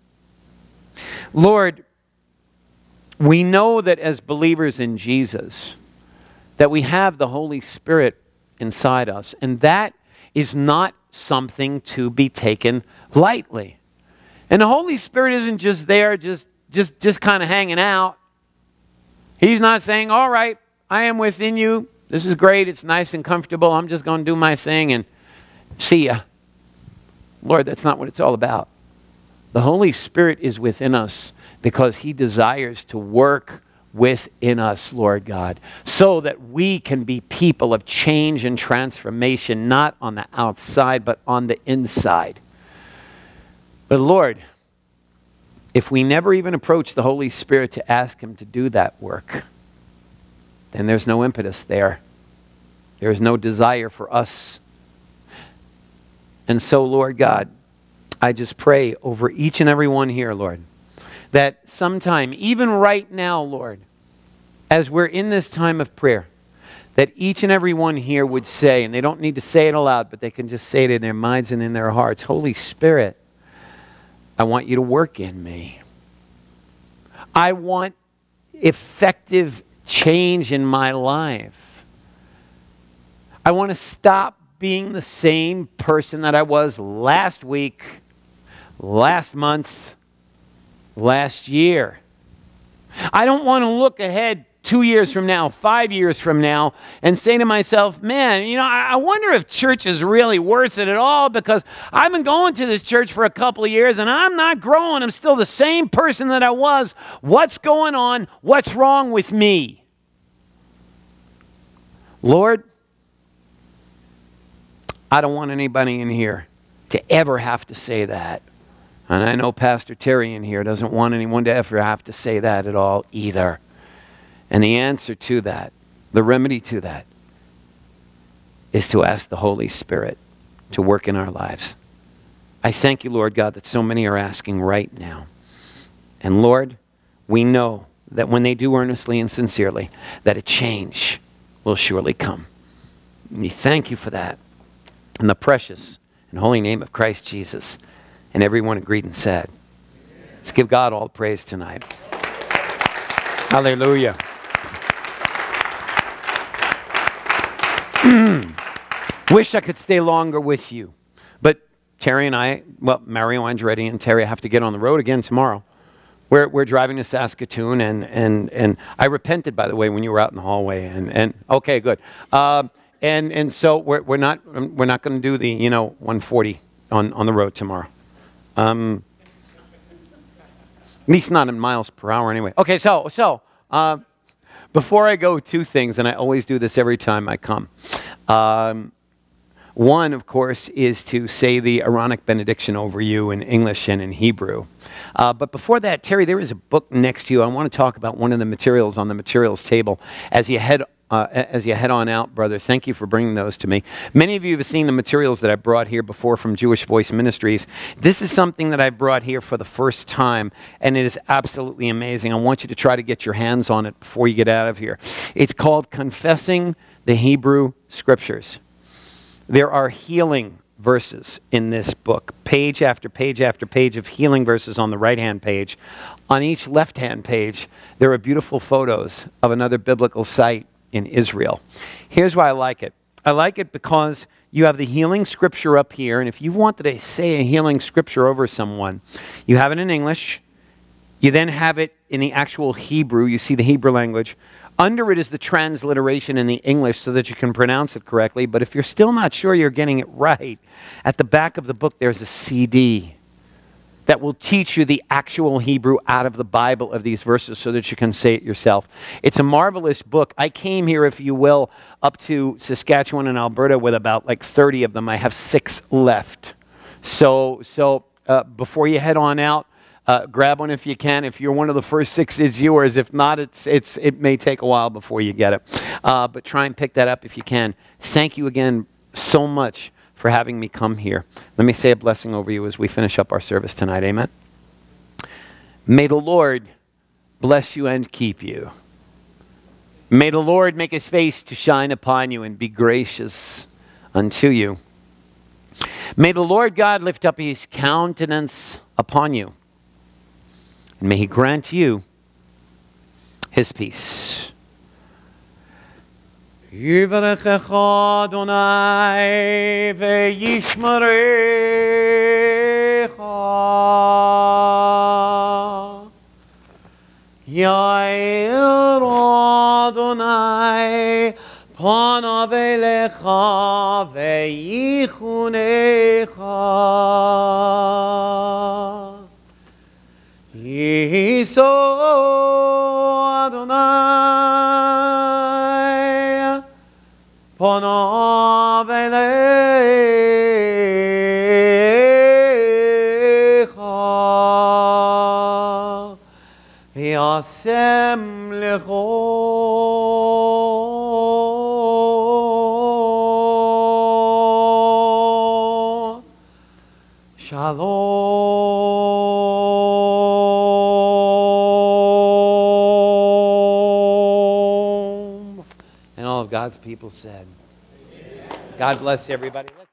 Speaker 1: Lord, we know that as believers in Jesus, that we have the Holy Spirit inside us, and that is not something to be taken lightly. And the Holy Spirit isn't just there, just kind of hanging out. He's not saying, all right, I am within you. This is great. It's nice and comfortable. I'm just going to do my thing and see ya. Lord, that's not what it's all about. The Holy Spirit is within us because He desires to work within us, Lord God, so that we can be people of change and transformation, not on the outside, but on the inside. But Lord, if we never even approach the Holy Spirit to ask Him to do that work, then there's no impetus there. There is no desire for us. And so, Lord God, I just pray over each and every one here, Lord, that sometime, even right now, Lord, as we're in this time of prayer, that each and every one here would say, and they don't need to say it aloud, but they can just say it in their minds and in their hearts, Holy Spirit, I want you to work in me. I want effective change in my life. I want to stop being the same person that I was last week, last month, last year. I don't want to look ahead 2 years from now, 5 years from now, and say to myself, man, you know, I wonder if church is really worth it at all, because I've been going to this church for a couple of years and I'm not growing. I'm still the same person that I was. What's going on? What's wrong with me? Lord, I don't want anybody in here to ever have to say that. And I know Pastor Terry in here doesn't want anyone to ever have to say that at all either. And the answer to that, the remedy to that, is to ask the Holy Spirit to work in our lives. I thank you, Lord God, that so many are asking right now. And Lord, we know that when they do earnestly and sincerely, that a change will surely come. And we thank you for that. In the precious and holy name of Christ Jesus. And everyone agreed and said, let's give God all praise tonight. Hallelujah. Wish I could stay longer with you. But Terry and I, well, Mario Andretti and Terry have to get on the road again tomorrow. We're driving to Saskatoon, and I repented, by the way, when you were out in the hallway. And okay, good. And so we're not going to do the 140 on the road tomorrow. At least not in miles per hour anyway. Okay, so before I go, two things, and I always do this every time I come. One, of course, is to say the Aaronic benediction over you in English and in Hebrew. But before that, Terry, there is a book next to you. I want to talk about one of the materials on the materials table as you head on out, brother. Thank you for bringing those to me. Many of you have seen the materials that I brought here before from Jewish Voice Ministries. This is something that I brought here for the first time, and it is absolutely amazing. I want you to try to get your hands on it before you get out of here. It's called Confessing the Hebrew Scriptures. There are healing verses in this book, page after page after page of healing verses on the right-hand page. On each left-hand page, there are beautiful photos of another biblical site in Israel. Here's why I like it. I like it because you have the healing scripture up here, and if you wanted to say a healing scripture over someone, you have it in English. You then have it in the actual Hebrew. You see the Hebrew language. Under it is the transliteration in the English so that you can pronounce it correctly. But if you're still not sure you're getting it right, at the back of the book there's a CD that will teach you the actual Hebrew out of the Bible of these verses so that you can say it yourself. It's a marvelous book. I came here, if you will, up to Saskatchewan and Alberta with about like 30 of them. I have 6 left. So before you head on out, grab one if you can. If you're one of the first 6, it's yours. If not, it may take a while before you get it. But try and pick that up if you can. Thank you again so much for having me come here. Let me say a blessing over you as we finish up our service tonight. Amen. May the Lord bless you and keep you. May the Lord make his face to shine upon you and be gracious unto you. May the Lord God lift up his countenance upon you. And may he grant you his peace. Yivarechecha Adonai ve'yishmerecha. Yair Adonai panav elecha ve'yichunecha. Yiso Adonai panav elecha v'yasem lecho shalom. And all of God's people said, God bless everybody.